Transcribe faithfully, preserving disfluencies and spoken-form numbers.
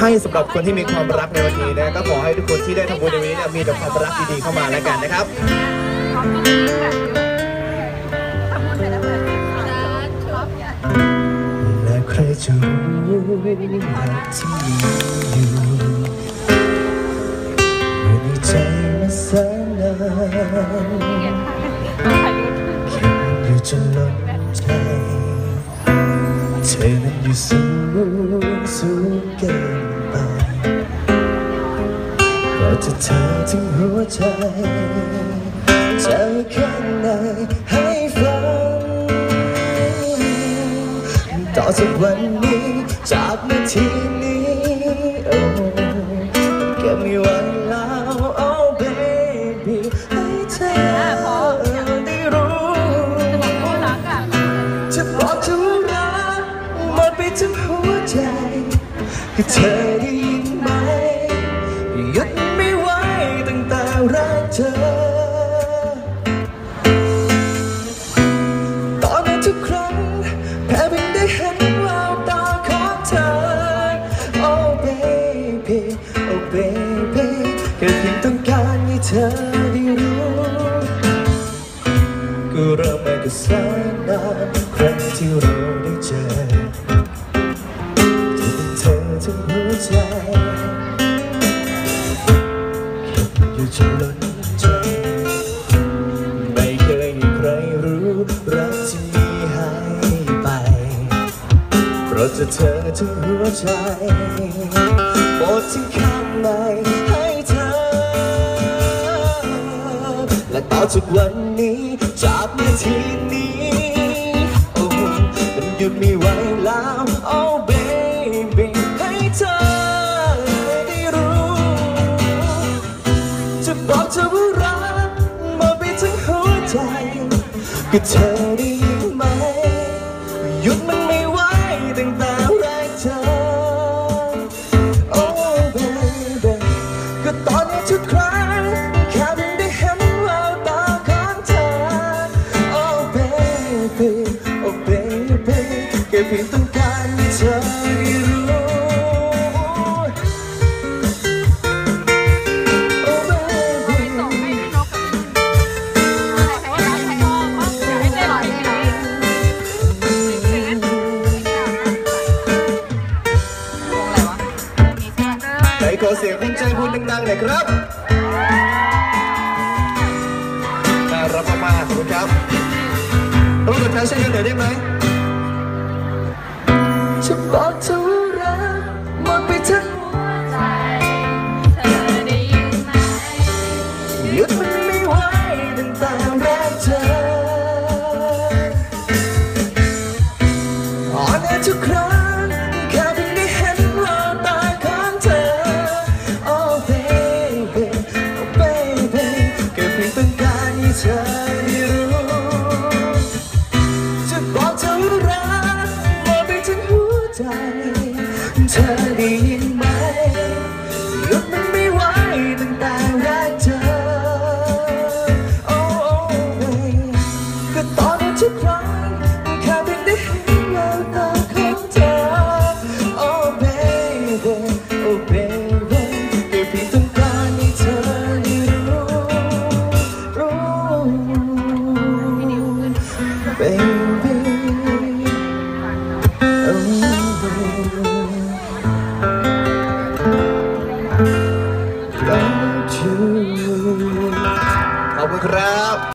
ให้สำหรับคนที่มีความรักในวันนี้นะก็ขอให้ทุกคนที่ได้ทำบุญในวันนี้มีแต่ความรักดีๆเข้ามาแล้วกันนะครับและใครจะรู้รักที่มีอยู่อยู่ในใจมาแสนนานเก็บอยู่จนล้นใจเธอนั้นอยู่สูงสูงเกินไปก็จะเธอถึงหัวใจใจข้างในให้ฟังต่อจากวันนี้จากนาทีนี้โอ้แค่ไม่ไหวแล้ว oh baby ให้เธอได้รู้จะบอกเธอรักหมดไปทั้งหัวใจให้เธอได้ยินไหมหยุดไม่ไหวตั้งแต่รักเธอตอนนั้นทุกครั้งแค่เพียงได้เห็นแววตาของเธอ oh baby oh baby แค่เพียงต้องการให้เธอได้รู้ก็เริ่มมาก็แสนนานครั้งที่เราได้เจอที่เป็นเธอทั้งหัวใจอยู่จนล้นใจไม่เคยมีใครรู้รักที่มีให้ไปเพราะจะเธอทั้งหัวใจหมดทั้งข้างในให้เธอและต่อจากวันนี้จากนาทีนี้โอ้มันหยุดไม่ไหวแล้ว oh baby ให้เธอได้รู้จะบอกเธอว่ารักหมดไปทั้งหัวใจก็เธอได้ยินไหมหยุดมันไม่ไหวตั้งแต่แรกเธอ oh baby ก็ตอนนี้ทุกครั้งแค่เพียงได้เห็นแววตาของเธอ oh baby oh baby แค่เพียงต้องการให้เธอได้รู้ขอเสียงภูมิใจพูดดังๆหน่อยครับน่ารักมากๆขอบคุณครับต้องกดท้ายเช่นกันหน่อยได้ไหมจะบอกเธอว่ารักหมดไปทั้งหัวใจเธอได้ยินไหมหยุดมันไม่ไหวตั้งแต่แรกเธออ่อนแอทุกครั้งแค่เพียงได้เห็นแววตาของเธอต้องการให้เธอได้รู้จะบอกเธอรักหมดไปทั้งหัวใจเธอได้ยินไหมหยุดมันไม่ไหวตั้งแต่รักเธอ oh oh baby ก็ตอนนี้ทุกครั้งแค่เพียงได้เห็นแววตาของเธอ oh baby oh baby แค่เพียงต้องการให้เธอbaby oh love you ขอบคุณครับ